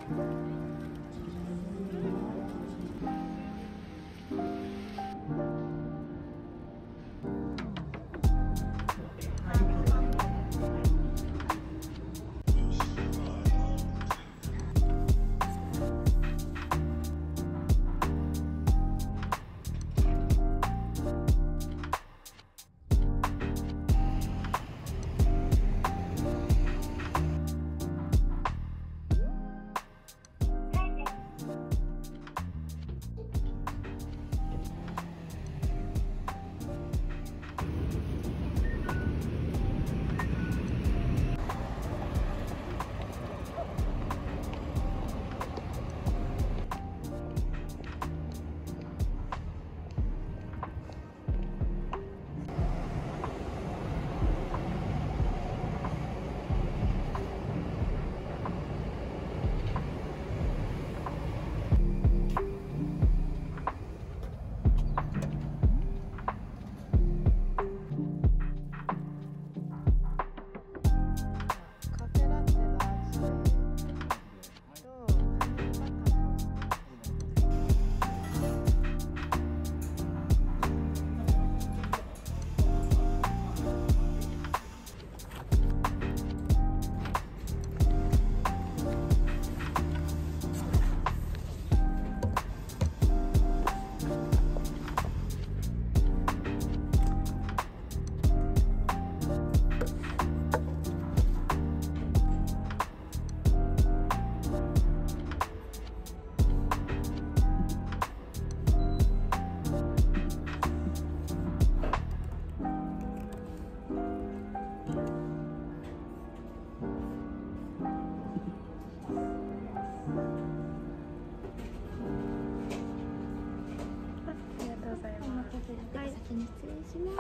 はい、先に失礼します。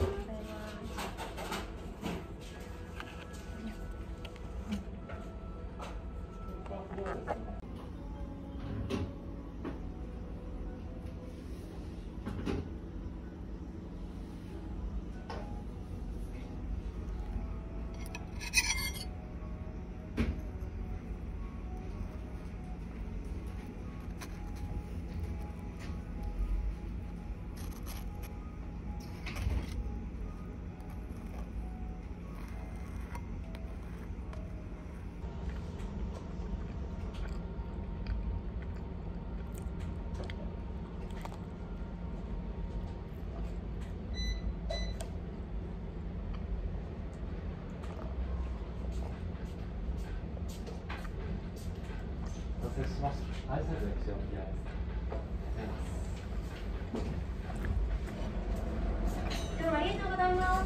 お待たせしました。挨拶の口をお願いします。 どうもありがとうございます。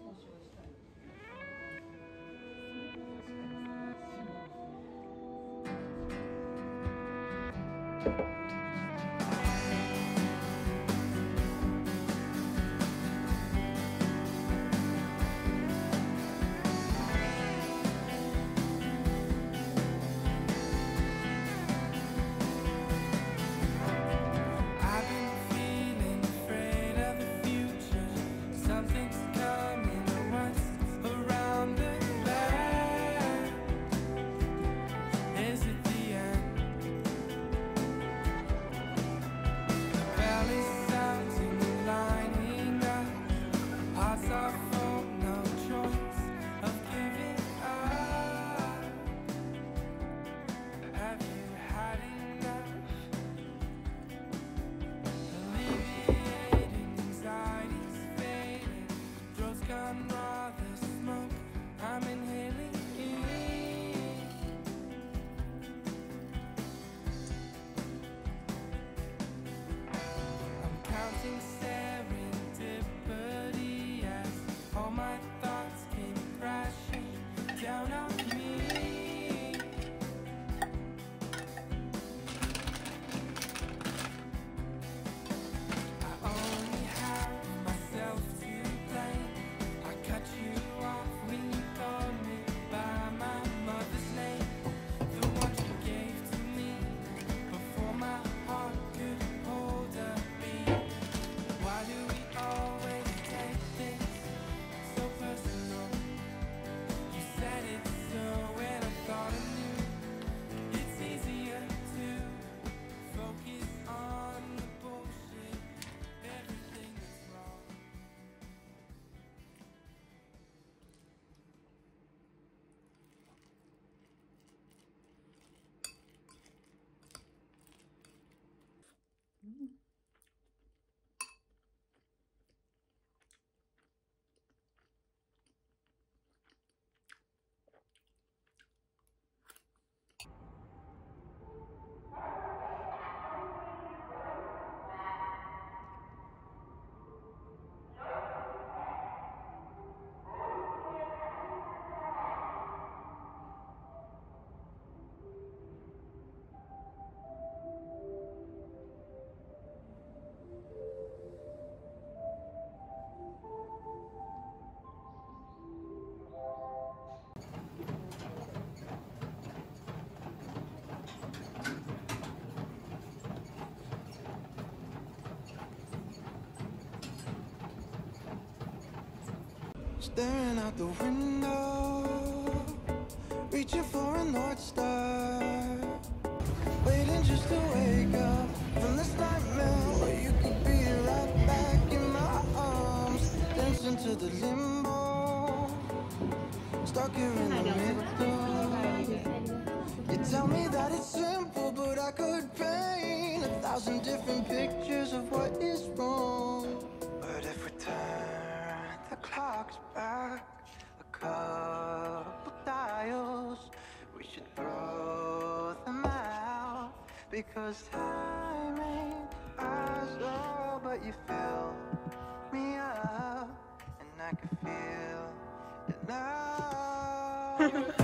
Staring out the window, reaching for a North Star, waiting just to wake up from this nightmare where you could be right back in my arms, dancing to the limbo, stuck here in the middle. You tell me that it's simple, but I could paint 1,000 different pictures of what is wrong. But if we turn the clocks back a couple dials, we should throw them out, because time ain't ours, oh, but you fill me up, and I can feel it now.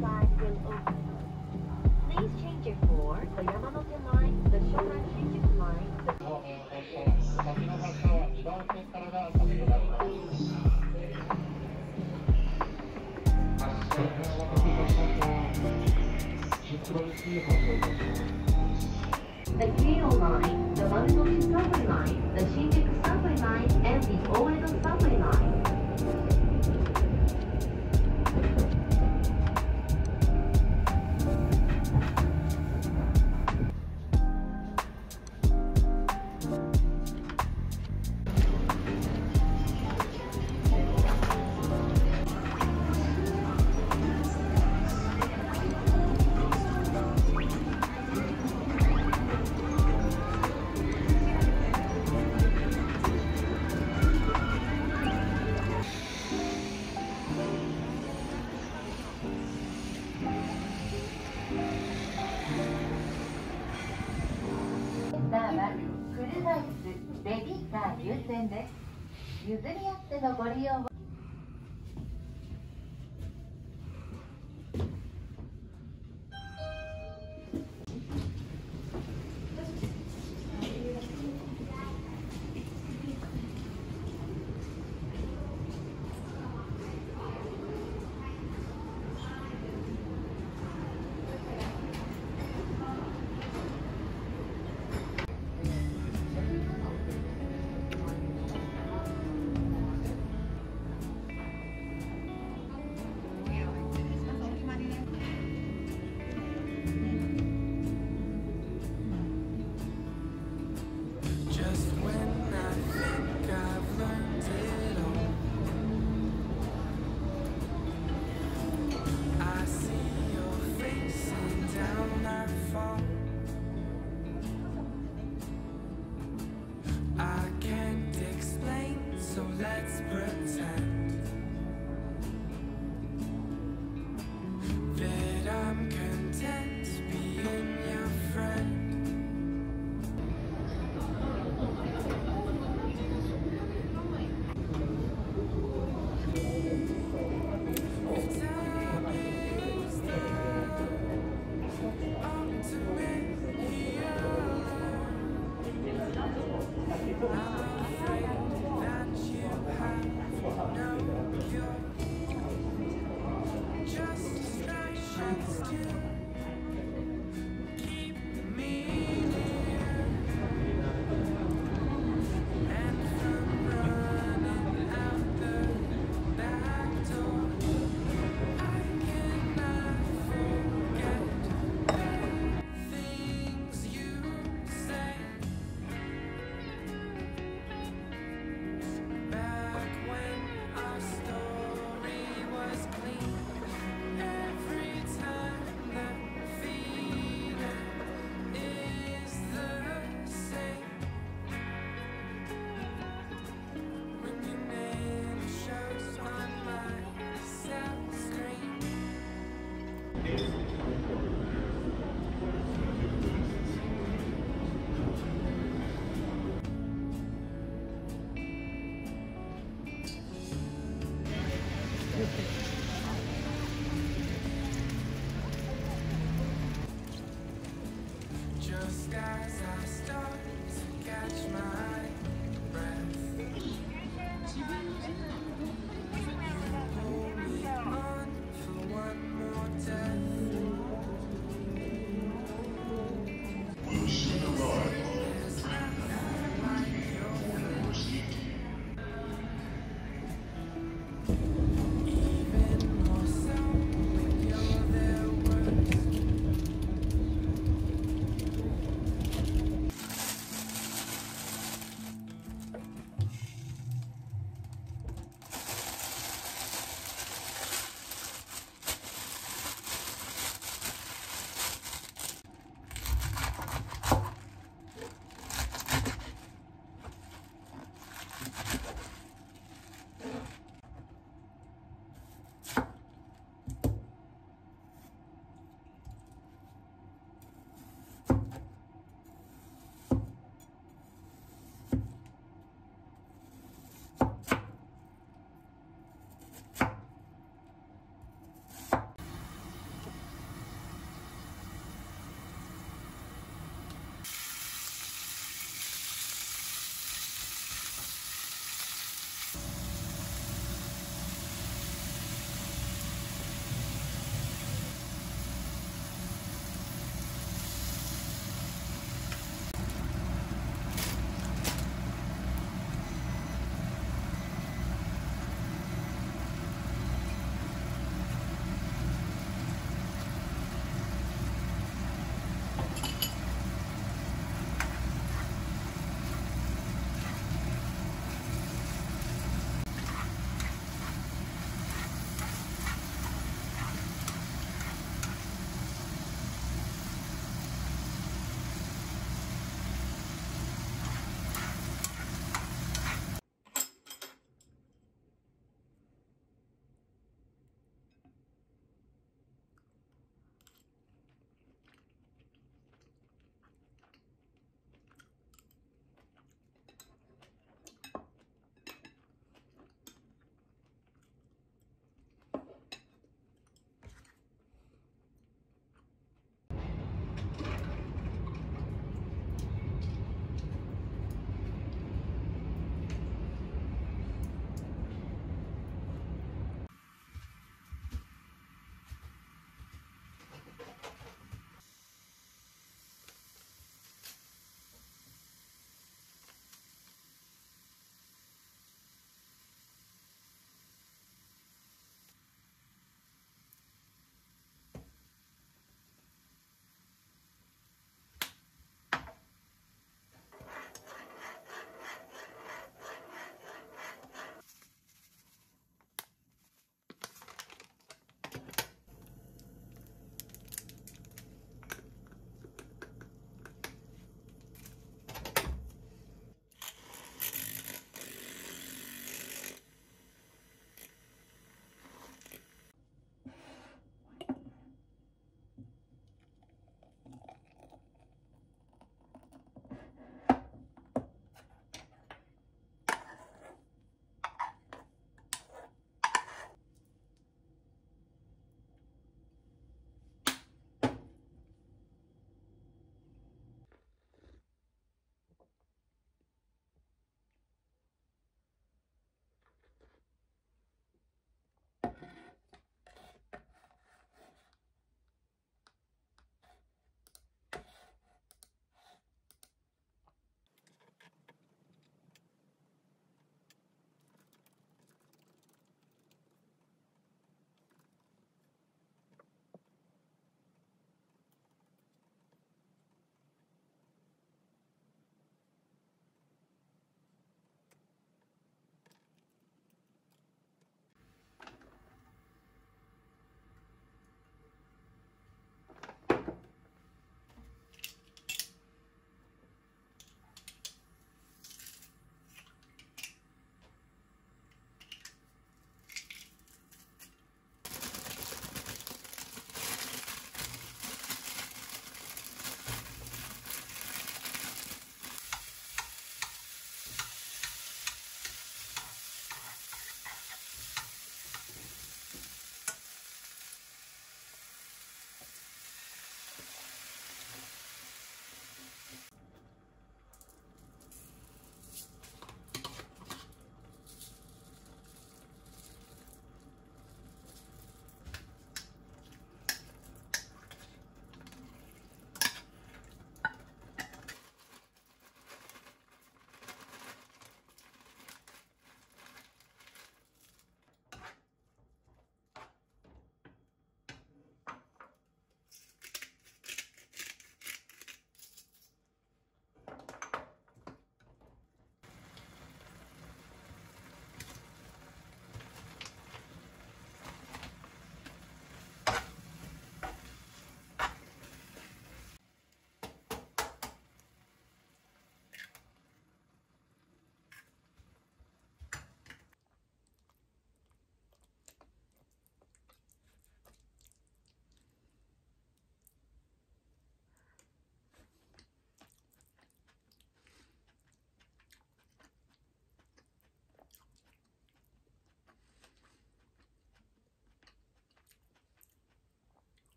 side will open. Please change it for the Yamanote Line, the Shonan Shinjuku Line, the 先の発車は2番線からが先となります。 The Keio Line, the Marunouchi Subway Line, the Shinjuku Subway Line, and the Oedo Subway Line. 車椅子、ベビーカー優先です。譲り合ってのご利用を。Let's pretend that I'm content being your friend. If time is the ultimate hero, I'm afraid that you have no cure. Just distractions to keep me near, and from running out the back door, I cannot forget the things you say. Back when our story was clean, every time the feeling is the same. When your name shows on my cell screen.